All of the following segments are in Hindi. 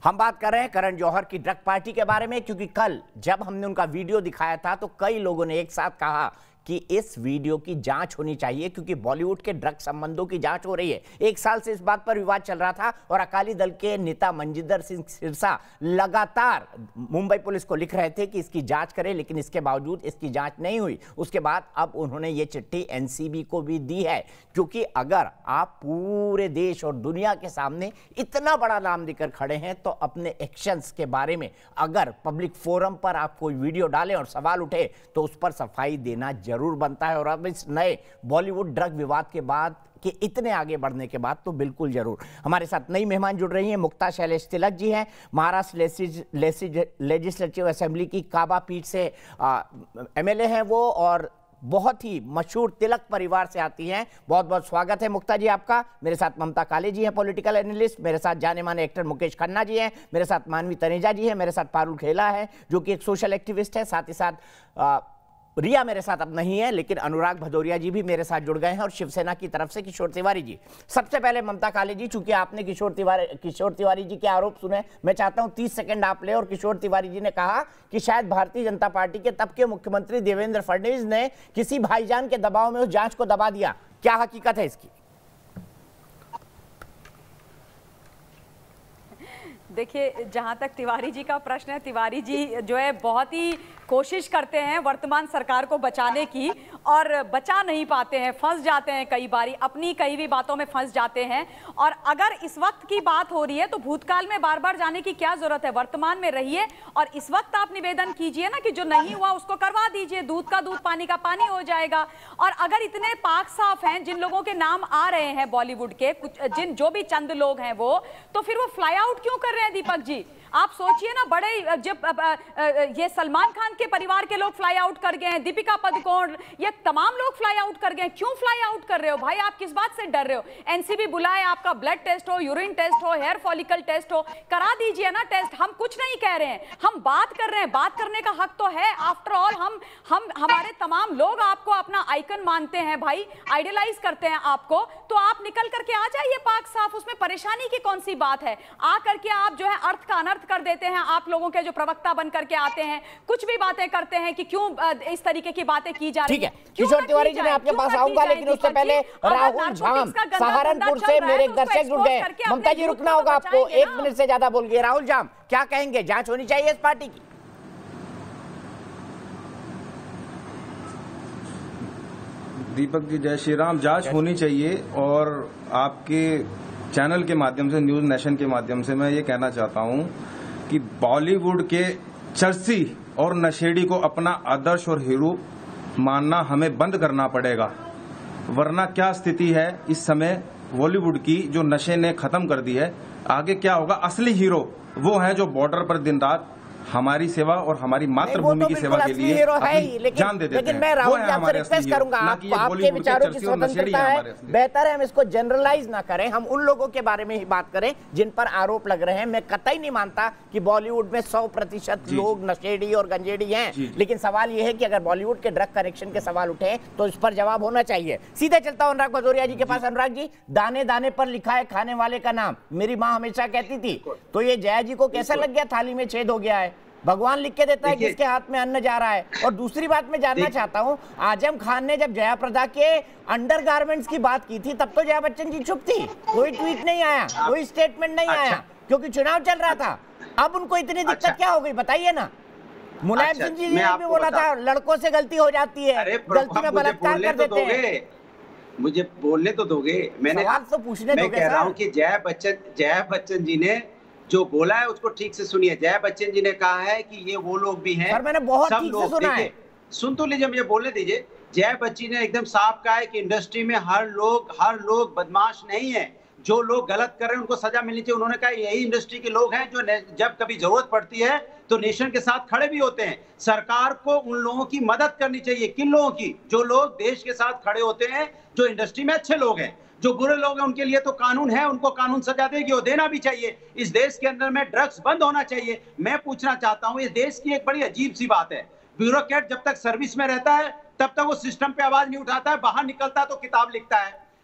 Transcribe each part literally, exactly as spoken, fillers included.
हम बात कर रहे हैं करण जौहर की ड्रग पार्टी के बारे में, क्योंकि कल जब हमने उनका वीडियो दिखाया था तो कई लोगों ने एक साथ कहा कि इस वीडियो की जांच होनी चाहिए, क्योंकि बॉलीवुड के ड्रग संबंधों की जांच हो रही है। एक साल से इस बात पर विवाद चल रहा था और अकाली दल के नेता मंजिंदर सिंह सिरसा लगातार मुंबई पुलिस को लिख रहे थे कि इसकी जांच करें, लेकिन इसके बावजूद इसकी जांच नहीं हुई। उसके बाद अब उन्होंने ये चिट्ठी एनसीबी को भी दी है, क्योंकि अगर आप पूरे देश और दुनिया के सामने इतना बड़ा नाम देकर खड़े हैं तो अपने एक्शंस के बारे में अगर पब्लिक फोरम पर आप कोई वीडियो डालें और सवाल उठे तो उस पर सफाई देना जरूर बनता है। और अब इस नए बॉलीवुड ड्रग विवाद के बाद कि इतने आगे बढ़ने के बाद तो बिल्कुल जरूर। हमारे साथ नई मेहमान जुड़ रही हैं। मुक्ता शैलेश तिलक जी हैं, महाराष्ट्र लेजिस्लेटिव असेंबली की काबा पीठ से एमएलए हैं वो, और बहुत ही मशहूर तिलक परिवार से आती हैं। बहुत बहुत स्वागत है मुक्ता जी आपका। मेरे साथ ममता काले जी हैं, पॉलिटिकल एनालिस्ट। मेरे साथ जाने माने एक्टर मुकेश खन्ना जी हैं। मेरे साथ मानवी तनेजा जी हैं। मेरे साथ पारुल खेला है जो कि एक सोशल एक्टिविस्ट है। साथ ही साथ आ, रिया मेरे साथ अब नहीं है, लेकिन अनुराग भदौरिया जी भी मेरे साथ जुड़ गए हैं, और शिवसेना की तरफ से किशोर तिवारी जी। सबसे पहले ममता काले जी, चूंकि आपने किशोर तिवारी किशोर तिवारी जी के आरोप सुने, मैं चाहता हूं तीस सेकंड आप ले। और किशोर तिवारी जी ने कहा कि शायद भारतीय जनता पार्टी के तब के मुख्यमंत्री देवेंद्र फडणवीस ने किसी भाईजान के दबाव में उस जांच को दबा दिया। क्या हकीकत है इसकी? देखिए, जहां तक तिवारी जी का प्रश्न है, तिवारी जी जो है बहुत ही कोशिश करते हैं वर्तमान सरकार को बचाने की, और बचा नहीं पाते हैं, फंस जाते हैं कई बारी, अपनी कई भी बातों में फंस जाते हैं। और अगर इस वक्त की बात हो रही है तो भूतकाल में बार बार जाने की क्या जरूरत है, वर्तमान में रहिए और इस वक्त आप निवेदन कीजिए ना कि जो नहीं हुआ उसको करवा दीजिए, दूध का दूध पानी का पानी हो जाएगा। और अगर इतने पाक साफ हैं, जिन लोगों के नाम आ रहे हैं बॉलीवुड के, कुछ जिन जो भी चंद लोग हैं वो, तो फिर वो फ्लाई आउट क्यों कर रहे हैं दीपक जी? आप सोचिए ना, बड़े जब ये सलमान खान के परिवार के लोग फ्लाई आउट कर गए हैं, दीपिका पादुकोण, ये तमाम लोग फ्लाई आउट कर गए, क्यों फ्लाई आउट कर रहे हो भाई? आप किस बात से डर रहे हो? एनसीबी बुलाए, आपका ब्लड टेस्ट हो, यूरिन टेस्ट हो, हेयर फॉलिकल टेस्ट हो, करा दीजिए ना टेस्ट। हम कुछ नहीं कह रहे हैं, हम बात कर रहे हैं, बात करने का हक तो है। आफ्टर ऑल हम हम हमारे तमाम लोग आपको अपना आइकन मानते हैं भाई, आइडियलाइज करते हैं आपको, तो आप निकल करके आ जाइए पाक साफ, उसमें परेशानी की कौन सी बात है? आ करके आप जो है अर्थ का अनर्थ कर देते हैं। आप लोगों के जो प्रवक्ता बन करके आते हैं, कुछ भी बातें करते हैं कि क्यों इस तरीके की बातें की जा रही है। किशोर तिवारी जी, मैं आपके पास आऊंगा, लेकिन उससे पहले राहुल झाम सहारनपुर से मेरे एक दर्शक जुड़ गए। ममता जी, रुकना होगा आपको, एक मिनट से ज्यादा बोल गए। राहुल झाम, क्या कहेंगे? जांच होनी चाहिए इस पार्टी की? दीपक जी, जय श्री राम। जांच होनी चाहिए, और आपके चैनल के माध्यम से, न्यूज नेशन के माध्यम से मैं ये कहना चाहता हूं कि बॉलीवुड के चर्सी और नशेड़ी को अपना आदर्श और हीरो मानना हमें बंद करना पड़ेगा, वरना क्या स्थिति है इस समय बॉलीवुड की, जो नशे ने खत्म कर दी है। आगे क्या होगा? असली हीरो वो है जो बॉर्डर पर दिन रात हमारी सेवा और हमारी मातृभूमि की सेवा के लिए अपनी जान दे देते हैं। लेकिन मैं राहुल जी आपसे रिक्वेस्ट करूंगा, आप, आपके विचारों की स्वतंत्रता है, बेहतर है हम इसको जनरलाइज ना करें, हम उन लोगों के बारे में ही बात करें जिन पर आरोप लग रहे हैं। मैं कतई नहीं मानता कि बॉलीवुड में सौ प्रतिशत लोग नशेड़ी और गंजेड़ी हैं, लेकिन सवाल यह है कि अगर बॉलीवुड के ड्रग कनेक्शन के सवाल उठे तो इस पर जवाब होना चाहिए। सीधे चलता हूं अनुराग भदौरिया जी के पास। अनुराग जी, दाने दाने पर लिखा है खाने वाले का नाम, मेरी माँ हमेशा कहती थी, तो ये जया जी को कैसा लग गया थाली में छेद हो गया है? भगवान लिख के देता है किसके हाथ में अन्न जा रहा है। और दूसरी बात मैं जानना चाहता हूं, आजम खान ने जब जया प्रदा के अंडरगारमेंट्स की बात की थी तब तो जया बच्चन जी चुप थी, कोई ट्वीट नहीं आया, कोई स्टेटमेंट नहीं आया, क्योंकि चुनाव चल रहा था। अब उनको इतनी दिक्कत क्या हो गई बताइए ना? मुलायम सिंह जी ने भी बोला था लड़कों से गलती हो जाती है, गलती में बलात्कार कर देते हैं। मुझे बोलने तो दोगे? मैंने तो पूछने मैं कह रहा हूँ कि जया बच्चन जया बच्चन जी ने जो बोला है उसको ठीक से सुनिए। जया बच्चन जी ने कहा है कि ये वो लोग भी हैं, सर मैंने बहुत ठीक से सुना है। सुन तो लीजिए, मुझे बोलने दीजिए। जया बच्चन ने एकदम साफ कहा है कि इंडस्ट्री में हर लोग हर लोग बदमाश नहीं है, जो लोग गलत कर रहे हैं उनको सजा मिलनी चाहिए। उन्होंने कहा यही इंडस्ट्री के लोग हैं जो जब कभी जरूरत पड़ती है तो नेशन के साथ खड़े भी होते हैं। सरकार को उन लोगों की मदद करनी चाहिए। किन लोगों की? जो लोग देश के साथ खड़े होते हैं, जो इंडस्ट्री में अच्छे लोग हैं। जो बुरे लोग हैं उनके लिए तो कानून है, उनको कानून सजा देगी और देना भी चाहिए। इस देश के अंदर में ड्रग्स बंद होना चाहिए। मैं पूछना चाहता हूं, इस देश की एक बड़ी अजीब सी बात है, ब्यूरोक्रेट जब तक सर्विस में रहता है तब तक वो सिस्टम पे आवाज नहीं उठाता है, बाहर निकलता है तो किताब लिखता है।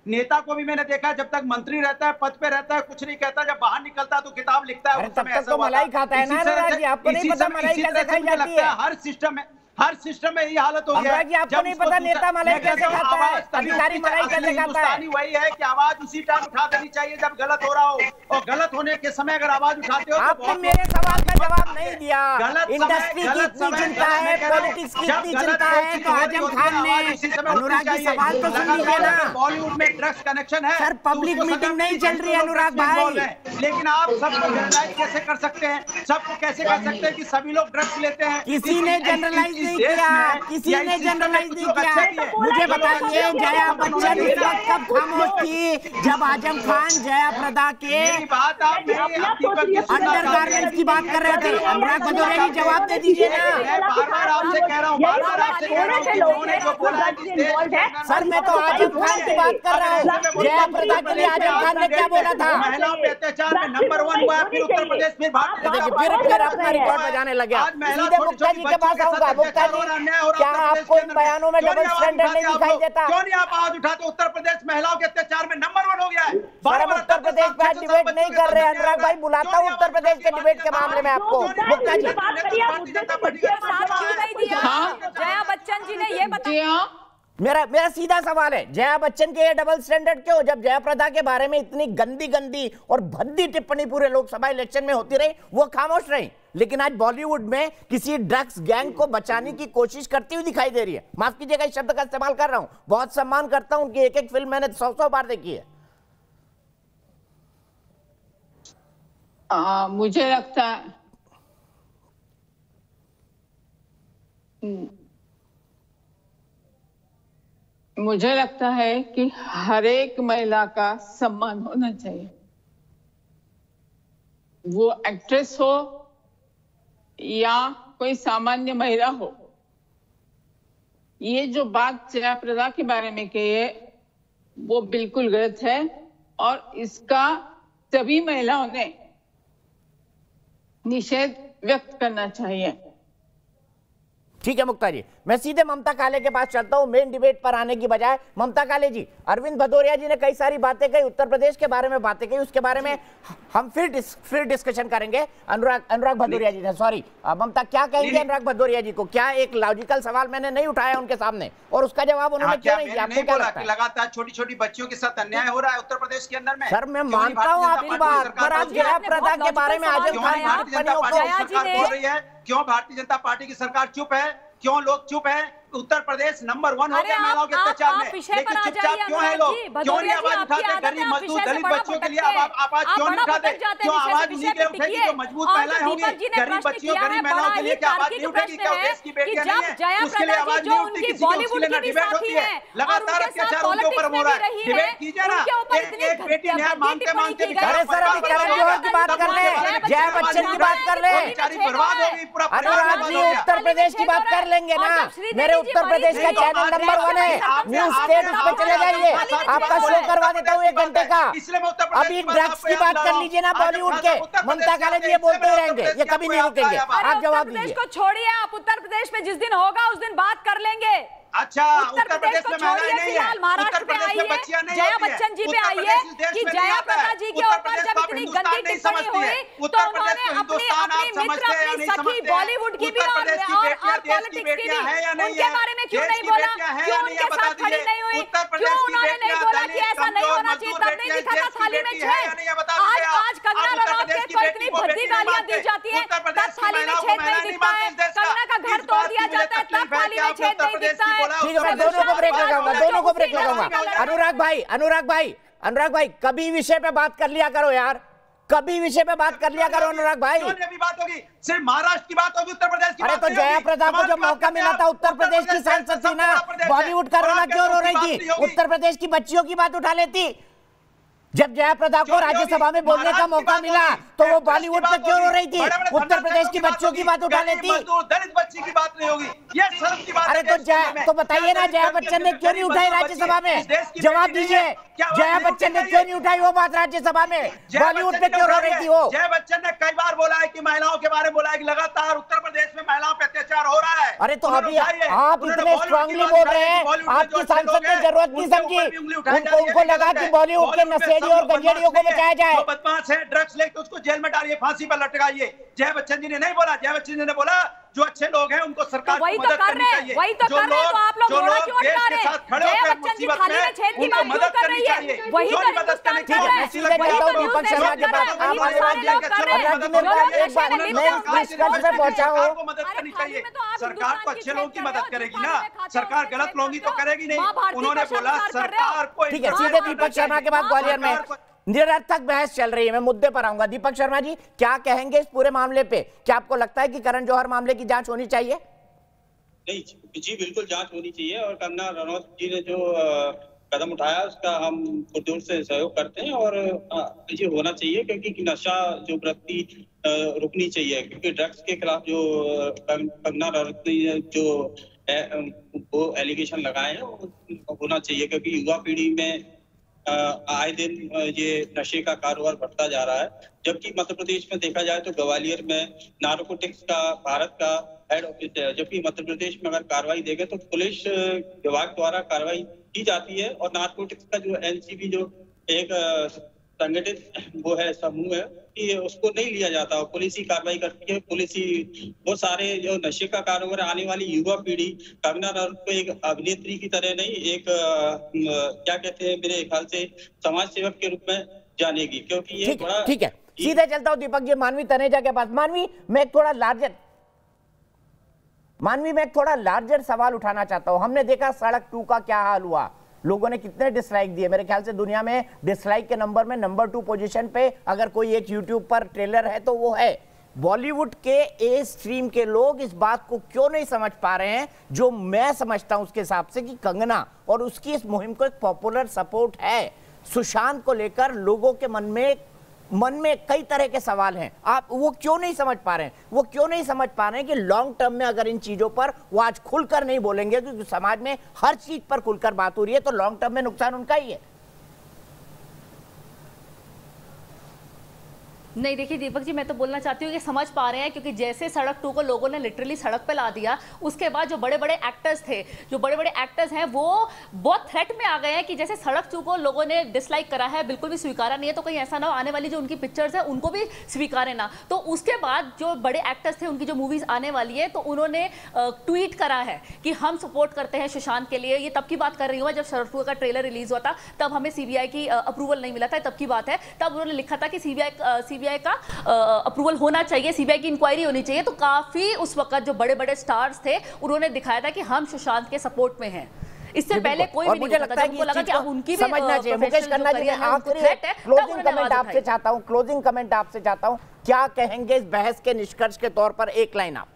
नेता को भी मैंने देखा है, जब तक मंत्री रहता है, पद पे रहता है, कुछ नहीं कहता, जब बाहर निकलता है तो किताब लिखता है। तब तक तो मलाई खाता है ना अनुराग जी, आपको नहीं पता मलाई कैसे खाई जाती है? हर सिस्टम में हर सिस्टम में यही हालत हो गया है। आपको नहीं पता नेता मलाई कैसे खाता है, अधिकारी मलाई कैसे खाता है? वही है कि आवाज उसी टाइम उठा देनी चाहिए जब गलत हो रहा हो, और गलत होने के समय अगर आवाज उठाते हो तो आपने मेरे सवाल का जवाब नहीं दिया। इंडस्ट्री की इतनी चिंता है, पॉलिटिक्स की इतनी चिंता है, तो आजम खान ने अनुराग जी सवाल तो सुन लीजिए ना। बॉलीवुड में ड्रग्स कनेक्शन है सर, पब्लिक मीटिंग नहीं चल रही है अनुराग भाई, लेकिन आप सबको जनरलाइज कैसे कर सकते हैं? सबको कैसे कर सकते हैं कि सभी लोग ड्रग्स लेते हैं? किसी ने जनरलाइज नहीं किया, किसी ने जनरलाइज नहीं किया। मुझे बताइए, जया बच्चन इस वक्त कब खामोश थी जब आजम खान जया प्रदा के अंडर गारमेंट्स की बात कर रहे थे? अनुराग भदौरिया जी जवाब दे दीजिए ना। बार बार आपसे कह रहा हूँ, बार बार आपसे कह रहा हूँ कि लोगों ने जो बोला है। सर, मैं तो आजम खान की बात कर रहा हूँ। जया प्रदा के लिए आजम खान ने क्या बोला था? महिलाओं पे अत्याचार में नंबर वन हुआ, फिर उत्तर प्रदेश में फिर फिर अपना रिकॉर्ड बजाने लगे। सीधे मुक्ता जी के पास आऊंगा। मुक्ता जी, क्या आपको इन बयानों में डबल स्टैंडर्ड नहीं दिखाई देता? क्यों नहीं आप आवाज उठाते? उत्तर प्रदेश महिलाओं के अत्याचार में नंबर वन हो गया है। सर, हम उत्तर प्रदेश पे डिबेट नहीं कर रहे हैं अनुराग भाई, बुलाता हूँ उत्तर प्रदेश के डिबेट के मामले में आपको। मुक्ता जी, जया बच्चन जी ने ये बताया। मेरा मेरा सीधा सवाल है, जया बच्चन के ये डबल स्टैंडर्ड क्यों? जब जया प्रदा के बारे में इतनी गंदी गंदी और भद्दी टिप्पणी पूरे लोकसभा इलेक्शन में होती रही, वो खामोश रही, लेकिन आज बॉलीवुड में किसी ड्रग्स गैंग को बचाने की कोशिश करती हुई दिखाई दे रही है। माफ कीजिएगा इस शब्द का इस्तेमाल कर रहा हूं, बहुत सम्मान करता हूं उनकी, एक एक फिल्म मैंने सौ सौ बार देखी है। आ, मुझे लगता है मुझे लगता है कि हर एक महिला का सम्मान होना चाहिए, वो एक्ट्रेस हो या कोई सामान्य महिला हो। ये जो बात जया प्रदा के बारे में कही है वो बिल्कुल गलत है, और इसका सभी महिलाओं ने निषेध व्यक्त करना चाहिए। ठीक है मुक्ता जी, मैं सीधे ममता काले के पास चलता हूं, मेन डिबेट पर आने की बजाय। ममता काले जी, अरविंद भदौरिया जी ने कई सारी बातें कही, उत्तर प्रदेश के बारे में बातें कही, उसके बारे में हम फिर डिस, फिर डिस्कशन करेंगे। अनुराग अनुराग भदौरिया जी ने, सॉरी ममता, क्या कहेंगे अनुराग भदौरिया जी को? क्या एक लॉजिकल सवाल मैंने नहीं उठाया उनके सामने और उसका जवाब उन्होंने क्यों नहीं दिया? आपको क्या लगता है? लगातार छोटी छोटी बच्चियों के साथ अन्याय हो रहा है उत्तर प्रदेश के अंदर में। सर, मैं मानता हूँ आपकी बात, पर आप जया प्रदा के बारे में आजम खान की टिप्पणियों को, क्यों भारतीय जनता पार्टी की सरकार चुप है? क्यों लोग चुप हैं? उत्तर प्रदेश नंबर वन हो गया महिलाओं के अत्याचार में, लेकिन चुपचाप क्यों है लोग? क्यों नहीं आवाज उठाते? गरीब मजदूर दलित बच्चियों के लिए आवाज क्यों नहीं उठाते? क्यों आवाज उन्हीं के उठेगी जो मजबूत महिलाएं होंगी? गरीब बच्चियों, गरीब महिलाओं के लिए क्या आवाज नहीं उठेगी? क्या देश की बेटियां नहीं है उसके लिए आवाज नहीं उठती? किसी की उसके लिए डिबेट होती है? लगातार अत्याचार उनके ऊपर हो रहा है, डिबेट कीजिए ना। एक बेटी न्याय मांगते मांगते अरे सर, अभी करण जौहर की बात कर ले, जया बच्चन की बात कर ले, बर्बाद होगी पूरा। अनुराग जी, उत्तर प्रदेश की बात कर लेंगे ना, मेरे उत्तर प्रदेश का चैनल नंबर वन है, न्यूज स्टेट, उस पे चले जाइए, आपका शो करवा देता हूँ एक घंटे का। अभी ड्रग्स की बात कर लीजिए ना बॉलीवुड के, ममता काले जी ये बोलते ही रहेंगे, ये कभी नहीं रुकेंगे। आप जवाब दीजिए। को छोड़िए, आप उत्तर प्रदेश में जिस दिन होगा उस दिन बात कर लेंगे। अच्छा, उत्तर प्रदेश में महिलाएं नहीं है, महाराष्ट्र पे आई है, जया बच्चन जी पे आई है कि जया प्रदा जी के ऊपर जब इतनी गंदी टिप्पणी हुई तो उन्होंने अपनी अपनी मित्र, अपनी सखी बॉलीवुड की भी और पॉलिटिक्स की भी उनके बारे में क्यों नहीं बोला? क्यों उनके साथ खड़ी नहीं हुई? क्यों उन्होंने नहीं बोला कि ऐसा नहीं होना चाहिए? तब नहीं दिखा था थाली में छेद। आज आज कंगना रनौत के तो इतनी भद्दी गालियां दी जाती है, तब थाली में छेद नहीं दिखता है। कंगना का घर तोड़ दिया जाता है, तब थाली में छेद नहीं दिखता है। ठीक है, मैं दोनों को ब्रेक लगाऊंगा, दोनों को ब्रेक लगाऊंगा। अनुराग भाई, अनुराग भाई, अनुराग भाई, कभी विषय पे बात कर लिया करो यार, कभी विषय पे बात कर लिया करो अनुराग भाई। अभी बात होगी, सिर्फ महाराष्ट्र की बात होगी, उत्तर प्रदेश की अरे तो जया प्रदा को जब मौका मिला था, उत्तर प्रदेश की सांसद थी ना, बॉलीवुड का रोना क्यों रो रही थी? उत्तर प्रदेश की बच्चियों की बात उठा लेती। जब जयाप्रदा को राज्यसभा में बोलने का मौका मिला तो वो बॉलीवुड पे क्यों रो रही थी? उत्तर प्रदेश की बच्चों की बात उठा लेती। दलित बच्ची की बात नहीं होगी, ये शर्म की बात है। अरे तो जया तो बताइए ना, जया बच्चन ने क्यों नहीं उठाई राज्यसभा में? जवाब दीजिए, जया बच्चन ने क्यों नहीं उठाई वो बात राज्यसभा में? बॉलीवुड पे क्यों रो रही थी वो? जया बच्चन ने कई बार बोला है कि महिलाओं के बारे में बोला है कि लगातार उत्तर प्रदेश में महिलाओं पर अत्याचार हो रहा है। अरे तो अभी आप इतने स्ट्रांगली बोल रहे हैं, आपकी सांसद ने जरूरत नहीं समझी, उनको उनको लगा कि बॉलीवुड के नशेड़ी और गंजेड़ियों को बचाया जाए। जो बदमाश है, ड्रग्स लेके उसको जेल में डालिए, फांसी पर लटकाइए। जय बच्चन जी ने नहीं बोला, जय बच्चन जी ने बोला जो अच्छे लोग हैं उनको सरकार तो को मदद तो करनी चाहिए। वही तो कर रहे हैं, तो आप लोग घोड़ा क्यों अटका रहे हैं? जया बच्चन जी थाली में छेद की बात क्यों कर रही है? वही तो हिंदुस्तान कर रहे हैं, वही तो दीपक शर्मा के बाद वही तो सारे लोग कर रहे हैं। एक बात मैं निष्कर्ष पे पहुंचा हूँ, को मदद करनी चाहिए। सरकार तो अच्छे लोगों की मदद करेगी ना, सरकार गलत लोगों की तो करेगी नहीं। उन्होंने बोला सरकार को। ठीक है, सीधे दीपक शर्मा के बाद ग्वालियर में निरर्थक बहस चल रही है। मैं मुद्दे पर आऊंगा। दीपक शर्मा जी क्या कहेंगे इस पूरे मामले पे? क्या आपको लगता है कि करण जौहर मामले की जांच होनी चाहिए? नहीं जी, बिल्कुल जांच होनी चाहिए और कंगना रनौत जी ने जो कदम उठाया उसका हम पुरजोर से सहयोग करते हैं और ये होना चाहिए क्योंकि नशा जो वृत्ति रुकनी चाहिए, क्योंकि ड्रग्स के खिलाफ जो कंगना रनौत ने जो वो एलिगेशन लगाए हैं वो होना चाहिए, क्योंकि युवा पीढ़ी में आए दिन ये नशे का कारोबार बढ़ता जा रहा है। जबकि मध्य प्रदेश में देखा जाए तो ग्वालियर में नार्कोटिक्स का भारत का हेड ऑफिस है, जबकि मध्य प्रदेश में अगर कार्रवाई देखें तो पुलिस विभाग द्वारा कार्रवाई की जाती है और नार्कोटिक्स का जो एनसीबी जो एक संगठित वो है समूह है कि उसको नहीं लिया जाता और पुलिस ही कार्रवाई करती है। पुलिस ही वो सारे जो नशे का कारोबार आने वाली युवा पीढ़ी कंगना रनौत को एक अभिनेत्री की तरह नहीं, एक क्या कहते हैं मेरे ख्याल से समाज सेवक के रूप में जानेगी, क्योंकि ये बड़ा। ठीक है, सीधे चलता हूं दीपक जी मानवी तनेजा के पास। मानवी मैं एक थोड़ा लार्जर मानवी में एक थोड़ा लार्जर सवाल उठाना चाहता हूं। हमने देखा सड़क टू का क्या हाल हुआ, लोगों ने कितने डिसलाइक दिए। मेरे ख्याल से दुनिया में डिसलाइक के नंबर में नंबर टू पोजीशन पे अगर कोई एक यूट्यूब पर ट्रेलर है तो वो है। बॉलीवुड के ए स्ट्रीम के लोग इस बात को क्यों नहीं समझ पा रहे हैं, जो मैं समझता हूं उसके हिसाब से कि कंगना और उसकी इस मुहिम को एक पॉपुलर सपोर्ट है। सुशांत को लेकर लोगों के मन में मन में कई तरह के सवाल हैं, आप वो क्यों नहीं समझ पा रहे हैं? वो क्यों नहीं समझ पा रहे हैं कि लॉन्ग टर्म में अगर इन चीजों पर वो आज खुलकर नहीं बोलेंगे, क्योंकि समाज में हर चीज पर खुलकर बात हो रही है, तो लॉन्ग टर्म में नुकसान उनका ही है। नहीं देखिए दीपक जी, मैं तो बोलना चाहती हूँ कि समझ पा रहे हैं, क्योंकि जैसे सड़क टू को लोगों ने लिटरली सड़क पे ला दिया, उसके बाद जो बड़े बड़े एक्टर्स थे जो बड़े बड़े एक्टर्स हैं वो बहुत थ्रेट में आ गए हैं कि जैसे सड़क टू को लोगों ने डिसलाइक करा है, बिल्कुल भी स्वीकारा नहीं है, तो कहीं ऐसा ना हो आने वाली जो उनकी पिक्चर्स है उनको भी स्वीकारे ना। तो उसके बाद जो बड़े एक्टर्स थे उनकी जो मूवीज आने वाली है तो उन्होंने ट्वीट करा है कि हम सपोर्ट करते हैं सुशांत के लिए। ये तब की बात कर रही हूँ जब सड़क टू का ट्रेलर रिलीज हुआ था, तब हमें सीबीआई की अप्रूवल नहीं मिला था, तब की बात है। तब उन्होंने लिखा था कि सीबीआई सीबीआई का अप्रूवल होना चाहिए, सीबीआई की इंक्वायरी होनी चाहिए। तो काफी उस वक्त जो बड़े बड़े स्टार्स थे उन्होंने दिखाया था कि हम सुशांत के सपोर्ट में हैं। इससे पहले कोई भी नहीं था, उनको लगा कि अब उनकी भी समझना चाहिए। मुकेश खन्ना जी, आखिरी क्लोजिंग कमेंट आपसे चाहता हूं, क्लोजिंग कमेंट आपसे चाहता हूं, क्या कहेंगे इस बहस के निष्कर्ष के तौर पर? एक लाइन आप।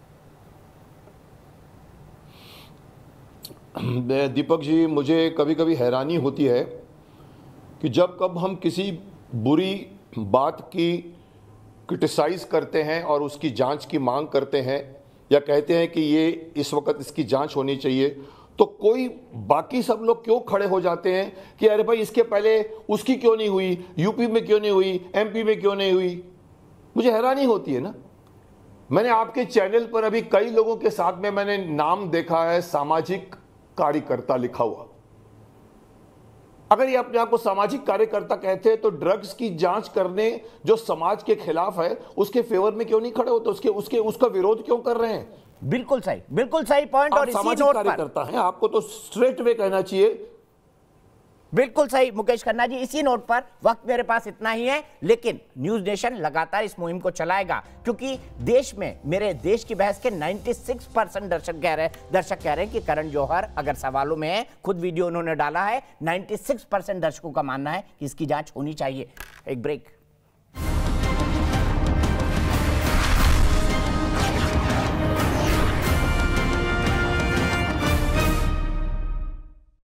दीपक जी, मुझे कभी कभी हैरानी होती है कि जब कब हम किसी बुरी बात की क्रिटिसाइज करते हैं और उसकी जांच की मांग करते हैं या कहते हैं कि ये इस वक्त इसकी जांच होनी चाहिए, तो कोई बाकी सब लोग क्यों खड़े हो जाते हैं कि अरे भाई इसके पहले उसकी क्यों नहीं हुई, यूपी में क्यों नहीं हुई, एमपी में क्यों नहीं हुई। मुझे हैरानी होती है ना। मैंने आपके चैनल पर अभी कई लोगों के साथ में मैंने नाम देखा है सामाजिक कार्यकर्ता लिखा हुआ। अगर ये अपने आप को सामाजिक कार्यकर्ता कहते हैं तो ड्रग्स की जांच करने जो समाज के खिलाफ है उसके फेवर में क्यों नहीं खड़े होते, उसके उसके उसका विरोध क्यों कर रहे हैं? बिल्कुल सही, बिल्कुल सही पॉइंट। और इसी नोट पर कार्यकर्ता हैं, आपको तो स्ट्रेट वे कहना चाहिए। बिल्कुल सही मुकेश खन्ना जी, इसी नोट पर वक्त मेरे पास इतना ही है, लेकिन न्यूज नेशन लगातार इस मुहिम को चलाएगा, क्योंकि देश में मेरे देश की बहस के छियानवे परसेंट दर्शक कह रहे दर्शक कह रहे हैं कि करण जौहर अगर सवालों में है, खुद वीडियो उन्होंने डाला है, छियानवे परसेंट दर्शकों का मानना है कि इसकी जांच होनी चाहिए। एक ब्रेक।